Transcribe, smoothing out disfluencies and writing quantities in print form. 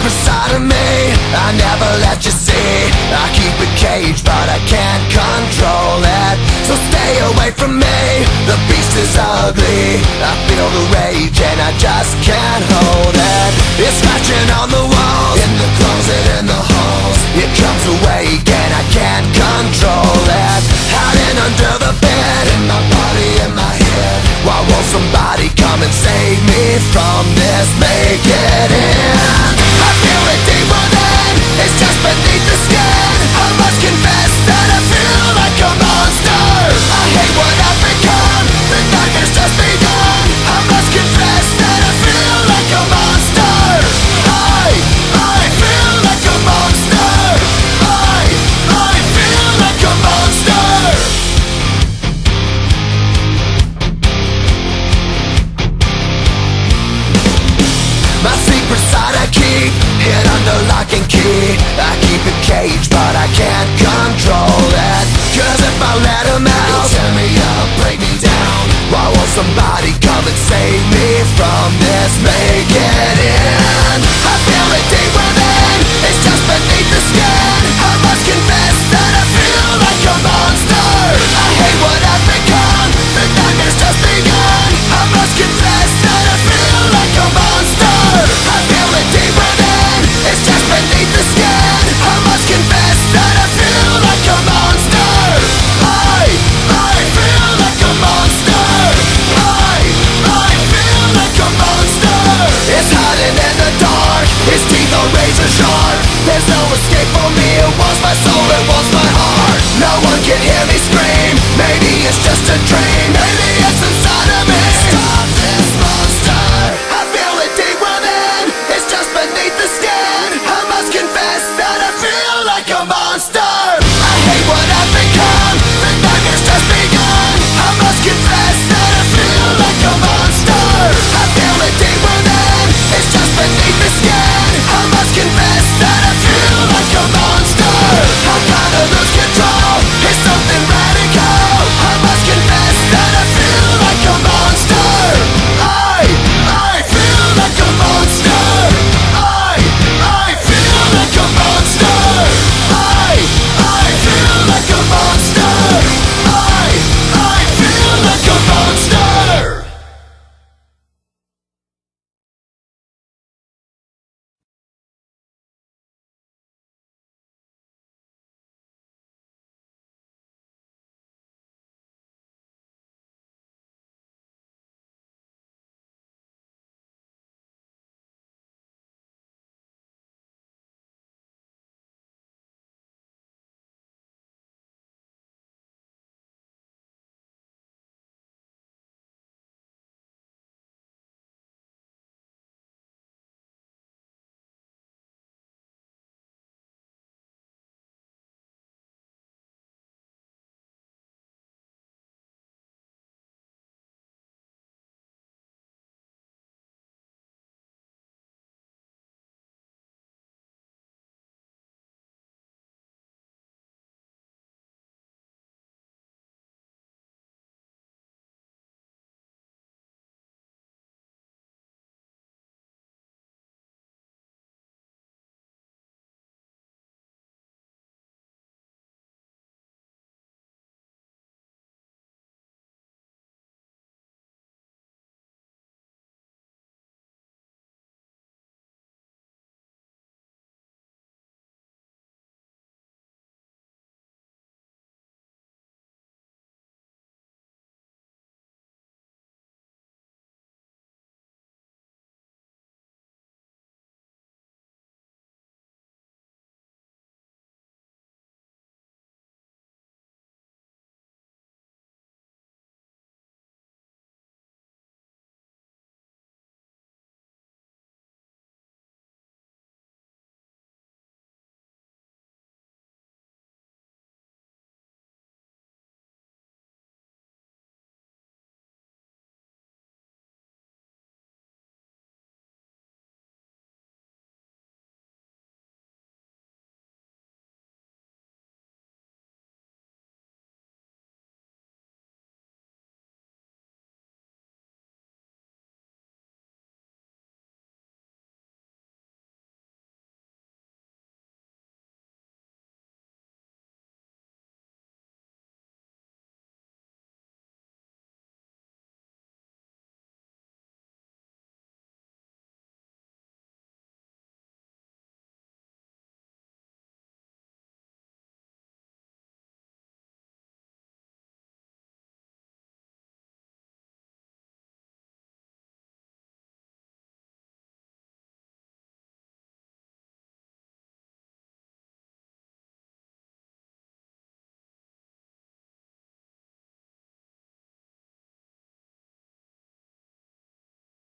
secret side of me I never let you see. I keep it caged but I can't control it. So stay away from me, the beast is ugly. I feel the rage and I just can't hold it. It's scratching on the walls, in the closet, in the halls. It comes awake and I can't control it. Hiding under the bed, in my body, in my head. Why won't somebody come and save me from this? Make it end. I feel it deep within, it's just beneath the skin. I must confess that I feel like a monster. I hate what I've become, the nightmare's just begun. I must confess that I feel like a monster. I feel like a monster. I feel like a monster. My secret side I keep hid under lock and key. I keep it caged but I can't control it. Cause if I let him out, he'll tear me up, break me down. Why won't somebody come and save me from this? Make it end. I feel it deep within, it's just beneath the skin. I must confess that I feel like a monster. I hate what I've become, the nightmare's just begun. I must confess that I feel like a monster. I feel it deep within, it's just beneath the skin. I must confess that I feel like a monster. I feel like a monster. I feel like a monster. It's hiding in the dark, its teeth are razor sharp. There's no escape for me, it wants my soul, it wants my heart. No one can hear me scream.